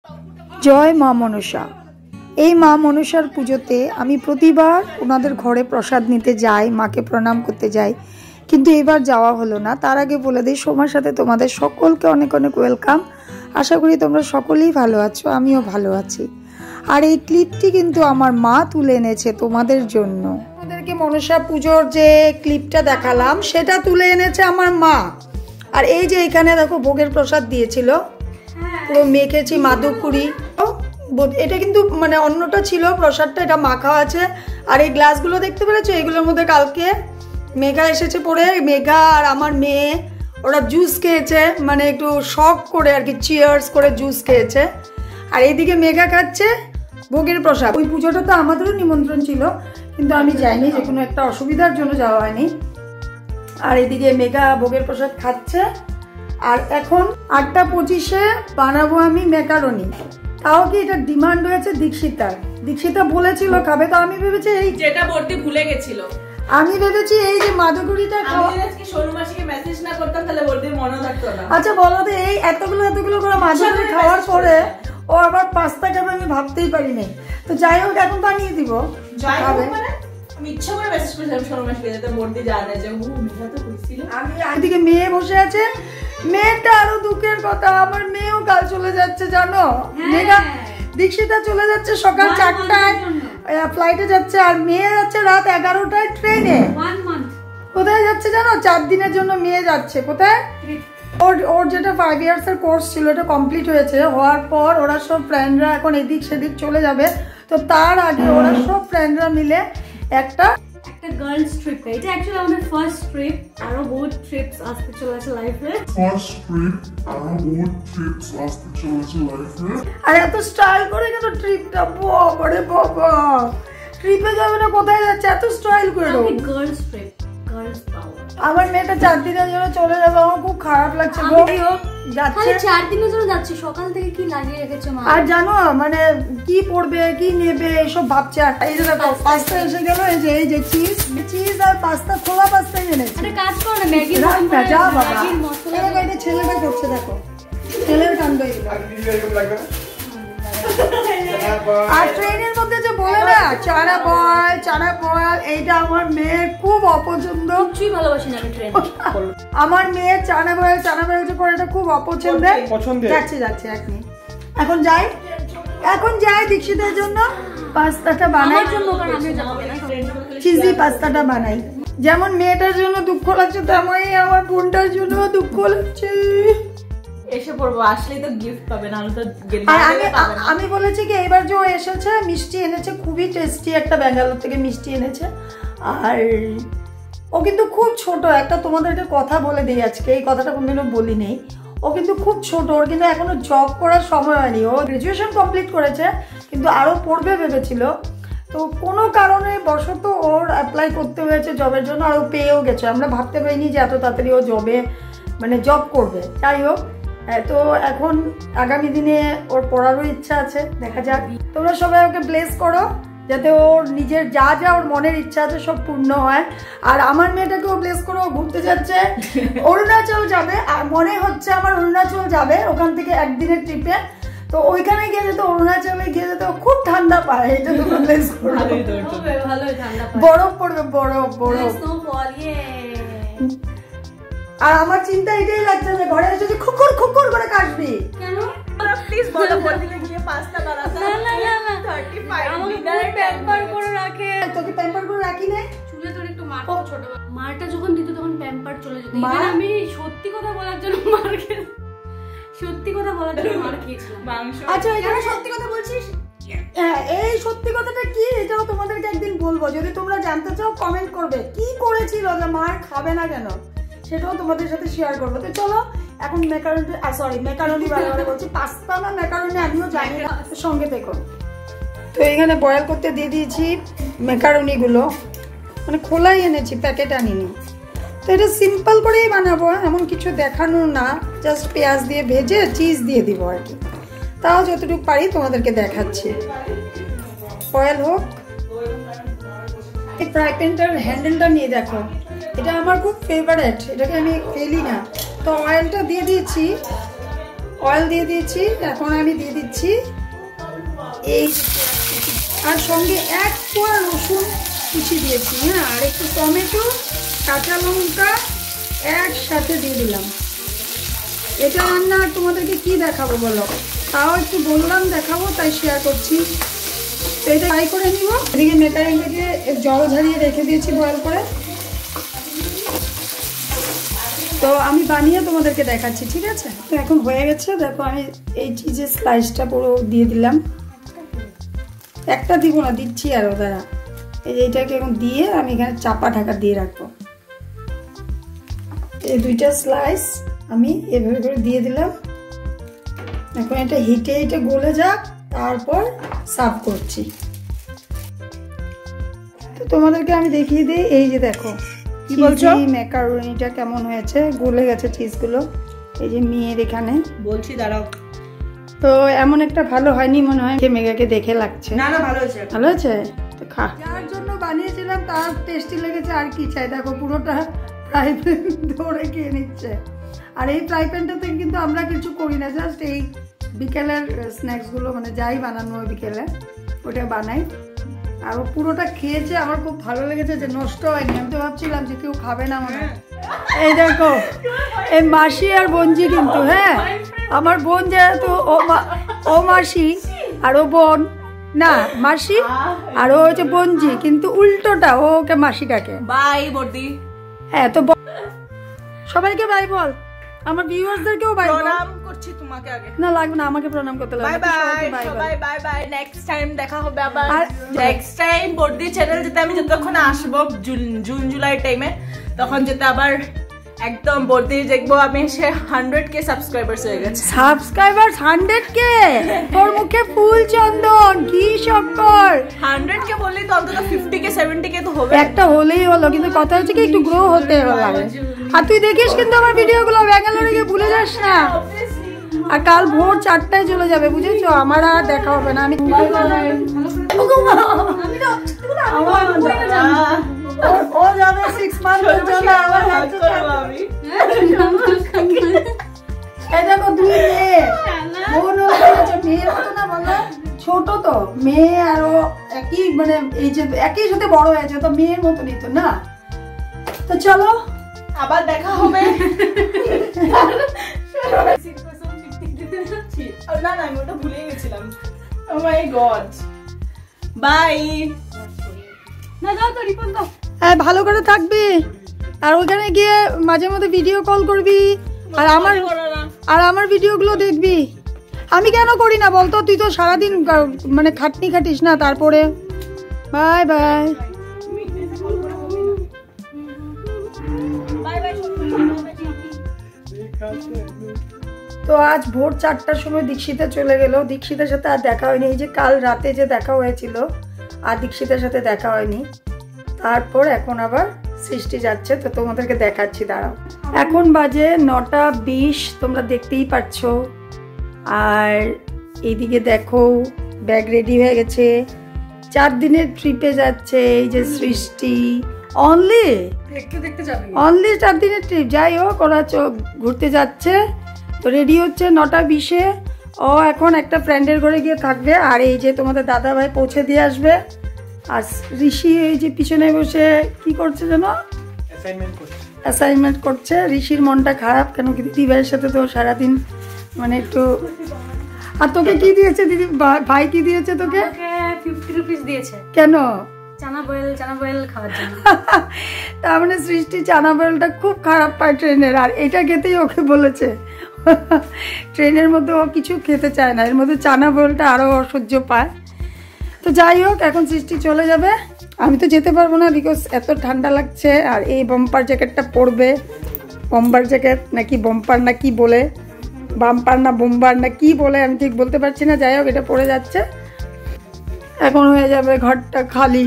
জয় মা মনসা। এই মা মনসার পুজোতে আমি প্রতিবার ওনাদের ঘরে প্রসাদ নিতে যাই, মাকে প্রণাম করতে যাই, কিন্তু এবার যাওয়া হলো না। তার আগে বলে দিই, সোমার সাথে তোমাদের সকলকে অনেক অনেক ওয়েলকাম। আশা করি তোমরা সকলেই ভালো আছো, আমিও ভালো আছি। আর এই ক্লিপটি কিন্তু আমার মা তুলে এনেছে তোমাদের জন্য। তোমাদেরকে মনসা পুজোর যে ক্লিপটা দেখালাম সেটা তুলে এনেছে আমার মা। আর এই যে এখানে দেখো ভোগের প্রসাদ দিয়েছিল, পুরো মেখেছি মাদুকুড়ি। এটা কিন্তু মানে অন্যটা ছিল প্রসাদটা, এটা মাখা আছে। আর এই গ্লাসগুলো দেখতে পেরেছো, এগুলোর মধ্যে কালকে মেঘা এসেছে পরে, মেঘা আর আমার মেয়ে ওরা জুস খেয়েছে, মানে একটু শখ করে আর কি, চিয়ার্স করে জুস খেয়েছে। আর এইদিকে মেঘা খাচ্ছে ভোগের প্রসাদ। ওই পুজোটা তো আমাদেরও নিমন্ত্রণ ছিল, কিন্তু আমি যাইনি, যে কোনো একটা অসুবিধার জন্য যাওয়া হয়নি। আর এদিকে মেঘা ভোগের প্রসাদ খাচ্ছে। আর এখন 8:25-এ বানাবো আমি ম্যাকারনি। তাও কি এটা ডিমান্ড হয়েছে দীক্ষিতার। দীক্ষিতা বলেছিল খাবে, তো আমি ভেবেছি এই যেটা বর্তি ভুলে গেছিল, আমি ভেবেছি এই যে মাদুকুড়িটা খাওয়া। আমি আজকে সরু মাসিকে মেসেজ না করতাম তাহলে বর্তির মনে থাকতো না। আচ্ছা বলো তো, এই এতগুলো করে মাদুকুড়ি খাওয়ার পরে ও আবার পাস্তা খাবে, আমি ভাবতেই পারিনি। তো যাই হোক, এখন বানিয়ে দিব। খাবে মানে আমি ইচ্ছা করে মেসেজ করেছিলাম সরু মাসিকে, যাতে বর্তি জানে যে মেঘা তো কইছিল। আমি এদিকে মেয়ে বসে আছে, মেয়েটা আরো দুঃখের কথা, আমার মেয়েও কাল চলে যাচ্ছে জানো। মেঘা দীক্ষিতা চলে যাচ্ছে সকাল 4টায় ফ্লাইটে যাচ্ছে, আর মেয়ে যাচ্ছে রাত 11টায় ট্রেনে। কোথায় যাচ্ছে জানো? 4 দিনের জন্য মেয়ে যাচ্ছে। কোথায়? ওর যেটা 5 ইয়ার্স এর কোর্স ছিল, এটা কমপ্লিট হয়েছে। হওয়ার পর ওরা সব ফ্রেন্ডরা এখন এদিক সেদিক চলে যাবে। তো তার আগে ওরা সব ফ্রেন্ডরা মিলে একটা গার্লস ট্রিপ। এটা অ্যাকচুয়ালি আমাদের ফার্স্ট ট্রিপ, আরো বহুত ট্রিপস আসতে চলেছে লাইফে। আর এত স্টাইল করে কেন ট্রিপটা? বাবারে বাবা, ট্রিপে যাবে না, কোথায় যাচ্ছে? এত স্টাইল করে গার্লস ট্রিপ, গার্লস পাওয়ার। আমার মেয়েটা 4 দিনের জন্য চলে যাবে, আমার খুব খারাপ লাগছে গো। যাচ্ছে 4 দিনের জন্য যাচ্ছে, সকাল থেকে কি লাগিয়ে রেখেছে মা। আর জানো মানে কি পড়বে কি নেবে এসব ভাবছে। আর এই যে দেখো পাস্তা এসে গেল, এই যে চিজ আর পাস্তা, খোলা পাস্তাই এনেছে। একটা কাজ করো না, ম্যাগি মশলা, যা বাবা এটা ছেলেটা করছে, দেখো ছেলের কাণ্ড এগুলো। আর ট্রেনের মধ্যে যে বলে না চানা বল, এইটা আমার মেয়ের খুব অপছন্দ। কিছুই ভালোবাসি না আমি ট্রেন। আমার মেয়ের চানা বল করে এটা খুব অপছন্দের। যাচ্ছে এখন যাই দীক্ষিতের জন্য পাস্তাটা বানাই, চিজি পাস্তাটা বানাই। যেমন মেয়েটার জন্য দুঃখ লাগছে, তেমনই আমার বোনটার জন্য দুঃখ লাগছে। এসে পড়বো, আসলেই তো গিফট পাবে, না তো আমি বলেছি কি এবার যে ও এসেছে মিষ্টি এনেছে, খুবই টেস্টি একটা ব্যাঙ্গালোর থেকে মিষ্টি এনেছে। আর ও কিন্তু খুব ছোট একটা, তোমাদেরকে কথা বলে দিই আজকে, এই কথাটা কোনদিনও বলি নেই। ও কিন্তু খুব ছোট, ওর কিন্তু এখনো জব করার সময় হয়নি। ও গ্রাজুয়েশন কমপ্লিট করেছে, কিন্তু আরো পড়বে ভেবেছিল। তো কোনো কারণে বশত ওর অ্যাপ্লাই করতে হয়েছে জবের জন্য, আর ও পেয়েও গেছে। আমরা ভাবতে পারিনি যে এত তাড়াতাড়ি ও জব করবে। যাই হোক, তো এখন আগামী দিনে ওর পড়ারও ইচ্ছা আছে, দেখা যাক। তোমরা সবাই ওকে ব্লেস করো, যাতে ওর নিজের যা ওর মনের ইচ্ছা আছে সব পূর্ণ হয়। আর আমার মেয়েটাকেও ব্লেস করো, ঘুরতে যাচ্ছে, অরুণাচল যাবে। আর মনে হচ্ছে আমার অরুণাচল যাবে, ওখান থেকে একদিনের ট্রিপে। তো ওইখানে গিয়ে যেতে, অরুণাচলে গিয়ে যেতে খুব ঠান্ডা পায়, এটা তোমরা ব্লেস করো। বরফ পড়বে, বরফ। আর আমার চিন্তা এটাই লাগছে যে ঘরে এসে খুকুর করে কাটবি কেন? প্লিজ বলো, বলদিকে গিয়ে পাস্তা বানাতে। না 35 আমাকে প্যাম্পার করে রাখে। তোকে প্যাম্পার করে রাখি না, চুলে তোর একটু মার ছোট। মারটা যখন দিত তখন প্যাম্পার চলে যেত। আমি সত্যি কথা বলার জন্য মার খেয়েছিলাম। আচ্ছা, এখানে সত্যি কথা বলছিস? এই সত্যি কথাটা কি, এটাও তোমাদেরকে একদিন বলবো। যদি তোমরা জানতে চাও কমেন্ট করবে কি করেছিল যে মার খাবে না কেন, সেটাও তোমাদের সাথে শেয়ার করবো। তো চলো এখন ম্যাকারনি বানাতে বলছি, পাস্তা না ম্যাকারনি আমিও জানি না, সঙ্গে দেখো। তো এখানে বয়েল করতে দিয়ে দিয়েছি ম্যাকারনি গুলো, মানে খোলাই এনেছি, প্যাকেট আনিনি। তো এটা সিম্পল করেই বানাবো, এমন কিছু দেখানো না, জাস্ট পেঁয়াজ দিয়ে ভেজে চিজ দিয়ে দিব আর কি। তাও যতটুকু পারি তোমাদেরকে দেখাচ্ছি। বয়েল হোক। এই ফ্রাই প্যানটার হ্যান্ডেলটা নিয়ে দেখো, এটা আমার খুব ফেভারিট, এটাকে আমি ফেলি না। তো অয়েলটা দিয়ে দিয়েছি, অয়েল দিয়ে দিয়েছি। এখন আমি দিয়ে দিচ্ছি এই, আর সঙ্গে 1 কোয়া রসুন কুচি দিয়েছি। হ্যাঁ, আর একটু টমেটো, কাঁচা লঙ্কা একসাথে দিয়ে দিলাম। এটা রান্না আর তোমাদেরকে কি দেখাবো বলো, তাও একটু বললাম দেখাবো, তাই শেয়ার করছি। তো এটা ফ্রাই করে নিব। এদিকে মেকারেন থেকে জল ঝরিয়ে রেখে দিয়েছি বয়েল করে। তো আমি বানিয়ে তোমাদেরকে দেখাচ্ছি, ঠিক আছে? তো এখন হয়ে গেছে, দেখো আমি এই চিজের স্লাইসটা পুরো দিয়ে দিলাম। একটা দিব না, দিচ্ছি আরও, দাঁড়া। এইটাকে এখন দিয়ে আমি এখানে চাপা ঢাকা দিয়ে রাখবো। এই 2টা স্লাইস আমি এভাবে করে দিয়ে দিলাম। এখন এটা হিটে গলে যাক, তারপর সার্ভ করছি। তো তোমাদেরকে আমি দেখিয়ে দিই। এই যে দেখো কি বলছো, ম্যাকারোনিটা কেমন হয়েছে, গলে গেছে চিজগুলো। এই যে মেয়ের এখানে বলছি দাঁড়াও। তো এমন একটা ভালো হয়নি মনে হয়, মেগাকে দেখে লাগছে। না না, ভালো হয়েছে, ভালো হয়েছে। তো খা, যার জন্য বানিয়েছিলাম তার টেস্টি লেগেছে, আর কি চাই। দেখো পুরোটা ফ্রাই প্যান ধরে খেয়ে নিচ্ছে। আর এই ফ্রাই প্যানটাতে কিন্তু আমরা কিছু করি না, জাস্ট এই বিকেলের স্ন্যাক্সগুলো মানে যাই বানানো হয় বিকেলে ওটা বানাই। আর ও পুরোটা খেয়েছে, আমার খুব ভালো লেগেছে যে নষ্ট হয়নি। আমি তো ভাবছিলাম যে কেউ খাবে না মনে হয়। এই দেখো এই মাসি আর বোনজি কিন্তু, হ্যাঁ আমার বোন যেহেতু ও মাসি আর ও বোন না, মাসি আর ও হচ্ছে বোনজি, কিন্তু উল্টোটা, ও ওকে মাসি ডাকে। বাই বর্দি। হ্যাঁ, তো সবাইকে বাই বল, আমার ভিউয়ার্সদেরকেও বাই বল। প্রণাম করছি তোমাকে আগে। না লাগবে না, আমাকে প্রণাম করতে লাগবে। বাই বাই সবাই, বাই বাই। নেক্সট টাইম দেখা হবে আবার। নেক্সট টাইম বর্দি চ্যানেল যেতে আমি যতক্ষণ আসবো জুন জুলাই টাইমে, তখন যেতে আবার একদম বর্দি দেখবো আমি সে 100K সাবস্ক্রাইবার্স হয়ে গেছে। Subscribers 100K? তোর মুখে ফুল চন্দন, কি শক্কর। 100K বললেই তো অন্তত 50K 70K তো হবে। একটা হলেই হলো, কিন্তু কথা হচ্ছে কি একটু গ্রো হতে হবে। আর তুই দেখিস কিন্তু আমার ভিডিওগুলো, ব্যাঙ্গালোরে গিয়ে ভুলে যাস না। আর কাল ভোর 4টায় চলে যাবে, বুঝেছো? আমার আর দেখা হবে না। আমি ও যাবে 6 মান্থের জন্য। এই দেখো 2 মেয়ে, বোন হচ্ছে মেয়ের মতো না, বলো ছোট তো মেয়ে, আর ও একই মানে এই যে একই সাথে বড় হয়েছে, তো মেয়ের মতনই তো না। তো চলো আবার দেখা হবে। না না, আমি ওটা ভুলে গেছিলাম। Oh my god, bye. না দাও তো রিপন দাও। হ্যাঁ, ভালো করে থাকবি, আর ওখানে গিয়ে মাঝে মধ্যে ভিডিও কল করবি, আর আমার ভিডিওগুলো দেখবি। আমি কেন করি না বলতো, তুই তো সারাদিন মানে খাটনি খাটিস না। তারপরে বাই বাই। তো আজ ভোর 4টার সময় দীক্ষিতা চলে গেল। দীক্ষিতার সাথে আর দেখা হয়নি। এই যে কাল রাতে যে দেখা হয়েছিল, আর দীক্ষিতার সাথে দেখা হয়নি। তারপর এখন আবার সৃষ্টি যাচ্ছে, তো তোমাদেরকে দেখাচ্ছি, দাঁড়াও। এখন বাজে 9:20, তোমরা দেখতেই পাচ্ছ। আর এইদিকে দেখো ব্যাগ রেডি হয়ে গেছে, 4 দিনের ট্রিপে যাচ্ছে এই যে সৃষ্টি। অনলি 4 দিনের ট্রিপ। যাই হোক, ওরা ঘুরতে যাচ্ছে, তো রেডি হচ্ছে 9:20-এ। ও এখন একটা ফ্রেন্ডের ঘরে গিয়ে থাকবে, আর এই যে তোমাদের দাদা ভাই পৌঁছে দিয়ে আসবে। আর ঋষি এই যে পিছনে বসে কি করছে যেন, অ্যাসাইনমেন্ট করছে। ঋষির মনটা খারাপ কেন কি, দিদি ভাইয়ের সাথে তো সারাদিন মানে একটু। আর তোকে কি দিয়েছে দিদি ভাই, কি দিয়েছে তোকে? 50 রুপিস দিয়েছে। কেন? চানা বয়েল খাওয়ার জন্য। তার মানে সৃষ্টি চানা বয়েলটা খুব খারাপ পায় ট্রেনের, আর এটা খেতেই ওকে বলেছে। ট্রেনের মধ্যে ও কিছু খেতে চায় না, এর মধ্যে চানা বয়েলটা আরো অসহ্য পায়। তো যাই হোক, এখন সৃষ্টি চলে যাবে। আমি তো যেতে পারবো না, বিকজ এত ঠান্ডা লাগছে। আর এই বাম্পার জ্যাকেটটা পরবে, বাম্পার জ্যাকেট নাকি বাম্পার না কি বলে, বাম্পার না বোম্বার না কি বলে, আমি ঠিক বলতে পারছি না। যাই হোক, এটা পরে যাচ্ছে। এখন হয়ে যাবে ঘরটা খালি।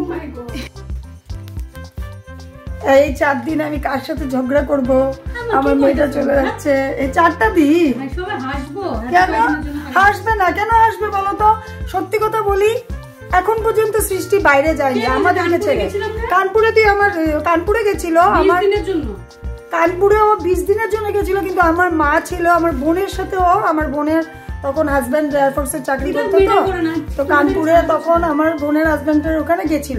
এই 4 দিন আমি কার সাথে ঝগড়া করব, আমার মেয়েটা চলে যাচ্ছে। এই 4টা দিন কেন হাসবে না, কেন হাসবে বলো তো? সত্যি কথা বলি, এখন পর্যন্ত সৃষ্টি বাইরে যায়নি আমাদেরকে ছেড়ে। কানপুরে তুই আমার কানপুরে গেছিল, আমার কানপুরেও 20 দিনের জন্য গেছিল, কিন্তু আমার মা ছিল, আমার বোনের সাথেও, আমার বোনের তখন হাজব্যান্ড এয়ারফোর্সে চাকরি করতো, তো কানপুরে তখন আমার বোনের হাজব্যান্ডের ওখানে গেছিল।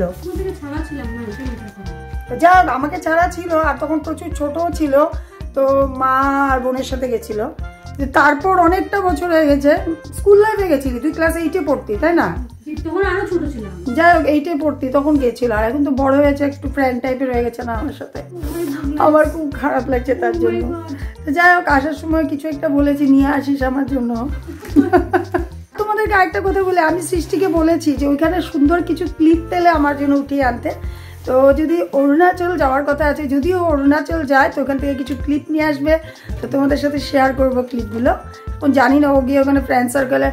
যা আমাকে ছাড়া ছিল, আর তখন প্রচুর ছোটও ছিল, তো মা আর বোনের সাথে গেছিল। তারপর অনেকটা বছর হয়ে গেছে, স্কুল লাইফে গেছিলি তুই, ক্লাস 8-এ পড়তি তাই না? যাই হোক 8-এ পড়তি তখন গেছিল, আর এখন তো বড় হয়েছে, একটু ফ্রেন্ড টাইপের হয়ে গেছে না আমার সাথে, আমার খুব খারাপ লাগছে তার জন্য। যাই হোক আসার সময় কিছু একটা বলেছি নিয়ে আসিস আমার জন্য। তোমাদেরকে আরেকটা কথা বলে, আমি সৃষ্টিকে বলেছি যে ওইখানে সুন্দর কিছু ক্লিপ পেলে আমার জন্য উঠিয়ে আনতে। তো যদি অরুণাচল যাওয়ার কথা আছে, যদিও অরুণাচল যায় তো ওখান থেকে কিছু ক্লিপ নিয়ে আসবে, তো তোমাদের সাথে শেয়ার করবো ক্লিপগুলো। জানি না ও গিয়ে ওখানে ফ্রেন্ড সার্কেলে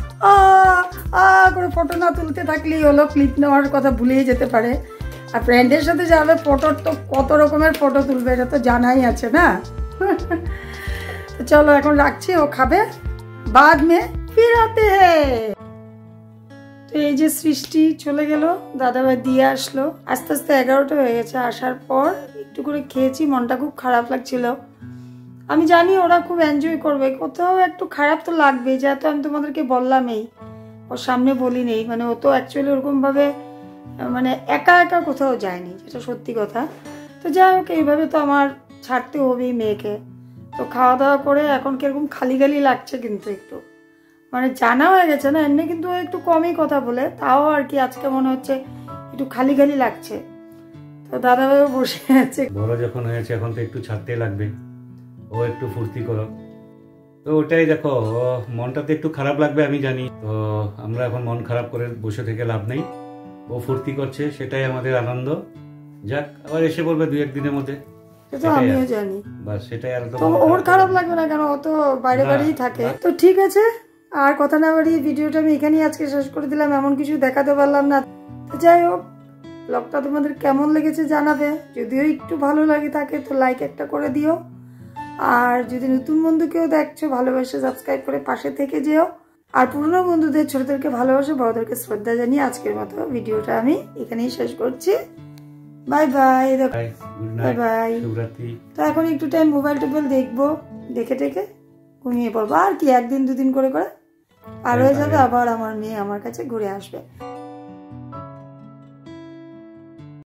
করে ফটো না তুলতে থাকলেই হলো, ক্লিপ নেওয়ার কথা ভুলেই যেতে পারে। আর ফ্রেন্ডের সাথে যাবে, ফটোর তো কত রকমের ফটো তুলবে এটা তো জানাই আছে না। তো চলো এখন রাখছি, ও খাবে, বাদ মে ফির আতে হ্যায়। তো এই যে সৃষ্টি চলে গেল, দাদাভাই দিয়ে আসলো, আস্তে আস্তে 11টা হয়ে গেছে। আসার পর একটু করে খেয়েছি, মনটা খুব খারাপ লাগছিল। আমি জানি ওরা খুব এনজয় করবে, কোথাও একটু খারাপ তো লাগবে, যেহেতু আমি তোমাদেরকে বললামই, ওর সামনে বলি নেই, মানে ও তো অ্যাকচুয়ালি ওরকম ভাবে মানে একা একা কোথাও যায়নি, যেটা সত্যি কথা। তো যাই হোক এইভাবে তো আমার ছাড়তে হবেই মেয়েকে। তো খাওয়া দাওয়া করে এখন কিরকম খালি খালি লাগছে, কিন্তু একটু মানে জানা হয়ে গেছে না এমনি, কিন্তু একটু কমই কথা বলে, তাও আর কি আজকে মনে হচ্ছে একটু খালি খালি লাগছে। তো দাদাভাইও বসে আছে, বড় যখন হয়েছে এখন তো একটু ছাড়তে লাগবে, ও একটু ফুর্তি করো। তো ওটাই দেখো, মনটা তো একটু খারাপ লাগবে আমি জানি, তো আমরা এখন মন খারাপ করে বসে থেকে লাভ নেই, ও ফুর্তি করছে সেটাই আমাদের আনন্দ। যাক আবার এসে পড়বে 2-1 দিনের মধ্যে, সেটা আমিও জানি, বাস সেটাই। আর তো ওর খারাপ লাগবে না কেন, ও তো বাইরে বাইরেই থাকে। তো ঠিক আছে, আর কথা না বাড়িয়ে ভিডিওটা আমি এখানেই আজকে শেষ করে দিলাম, এমন কিছু দেখাতে পারলাম না। তো যাই হোক ব্লগটা তোমাদের কেমন লেগেছে জানাবে, যদিও একটু ভালো লাগে থাকে তো লাইক একটা করে দিও, আর যদি নতুন বন্ধু কেউ দেখছো ভালোবাসে সাবস্ক্রাইব করে পাশে থেকে যেও, আর পুরনো বন্ধুদের ছোটদেরকে ভালোবাসে, বড়দেরকে শ্রদ্ধা জানিয়ে আজকের মতো ভিডিওটা আমি এখানেই শেষ করছি। Bye bye, bye bye. তো এখন একটু টাইম মোবাইল টোবাইল দেখবো, দেখে টেকে ঘুমিয়ে পড়বো, আর কি 1 দিন 2 দিন করে আর হয়ে যাবে, আবার আমার মেয়ে আমার কাছে ঘুরে আসবে।